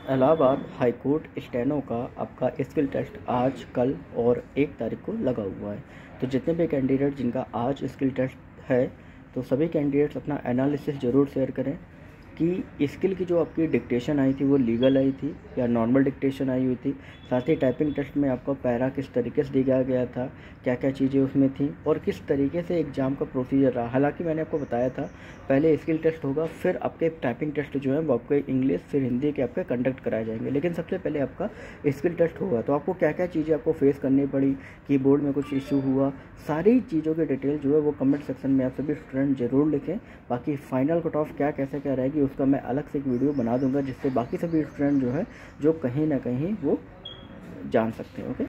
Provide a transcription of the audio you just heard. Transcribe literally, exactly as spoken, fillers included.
Allahabad high court steno का आपका skill test आज कल और एक तारीख को लगा हुआ है। तो जितने भी कैंडिडेट जिनका आज स्किल टेस्ट है तो सभी कैंडिडेट्स अपना एनालिसिस ज़रूर शेयर करें कि स्किल की जो आपकी डिक्टेशन आई थी वो लीगल आई थी या नॉर्मल डिक्टेशन आई हुई थी। साथ ही टाइपिंग टेस्ट में आपका पैरा किस तरीके से दिया गया था, क्या क्या चीज़ें उसमें थी और किस तरीके से एग्ज़ाम का प्रोसीजर रहा। हालांकि मैंने आपको बताया था पहले स्किल टेस्ट होगा, फिर आपके टाइपिंग टेस्ट जो है वो आपके इंग्लिश फिर हिंदी के आपके कंडक्ट कराए जाएंगे, लेकिन सबसे पहले आपका स्किल टेस्ट होगा। तो आपको क्या क्या चीज़ें आपको फेस करनी पड़ी, कीबोर्ड में कुछ इशू हुआ, सारी चीज़ों की डिटेल जो है वो कमेंट सेक्शन में आप सभी स्टूडेंट ज़रूर लिखें। बाकी फाइनल कट ऑफ क्या कैसे क्या रहेगी उसका मैं अलग से एक वीडियो बना दूंगा, जिससे बाकी सभी स्टूडेंट जो है जो कहीं ना कहीं वो जान सकते हैं। ओके।